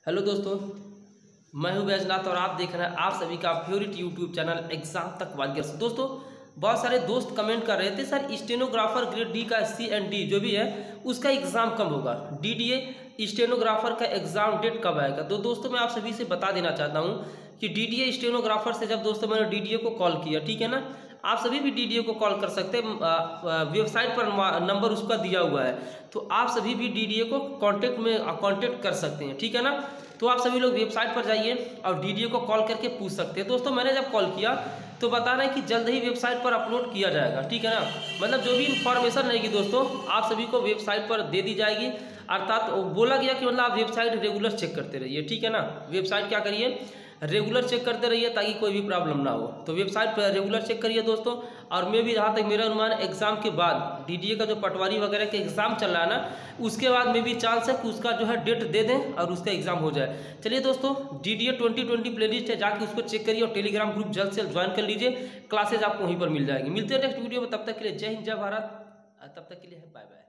Hello दोस्तों, मैं हूं बैजनाथ और आप देख रहे हैं आप सभी का फेवरेट यूट्यूब चैनल एग्जाम तक वारियर्स। दोस्तों, बहुत सारे दोस्त कमेंट कर रहे थे सर स्टेनोग्राफर ग्रेड डी का C&D जो भी है उसका एग्ज़ाम कब होगा, DDA स्टेनोग्राफर का एग्ज़ाम डेट कब आएगा। तो दोस्तों मैं आप सभी से बता देना चाहता हूँ कि DDA स्टेनोग्राफर से जब दोस्तों मैंने DDA को कॉल किया, ठीक है ना, आप सभी भी DDA को कॉल कर सकते हैं, वेबसाइट पर नंबर उसका दिया हुआ है, तो आप सभी भी DDA को कांटेक्ट कर सकते हैं, ठीक है ना। तो आप सभी लोग वेबसाइट पर जाइए और DDA को कॉल करके पूछ सकते हैं। दोस्तों मैंने जब कॉल किया तो बता रहे हैं कि जल्द ही वेबसाइट पर अपलोड किया जाएगा, ठीक है ना। मतलब जो भी इंफॉर्मेशन रहेगी दोस्तों आप सभी को वेबसाइट पर दे दी जाएगी, अर्थात बोला गया कि मतलब आप वेबसाइट रेगुलर चेक करते रहिए, ठीक है ना। वेबसाइट क्या करिए, रेगुलर चेक करते रहिए ताकि कोई भी प्रॉब्लम ना हो। तो वेबसाइट पर रेगुलर चेक करिए दोस्तों। और मैं भी जहाँ तक मेरा अनुमान एग्जाम के बाद DDA का जो पटवारी वगैरह के एग्जाम चल रहा है ना, उसके बाद में भी चांस है कि उसका जो है डेट दे दें और उसका एग्जाम हो जाए। चलिए दोस्तों, DDA 2020 प्लेलिस्ट है, जाके उसको चेक करिए और टेलीग्राम ग्रुप जल्द से जल्द ज्वाइन कर लीजिए। क्लासेज आपको वहीं पर मिल जाएगी। मिलते हैं नेक्स्ट वीडियो में, तब तक के लिए जय हिंद जय भारत। तब तक के लिए बाय बाय।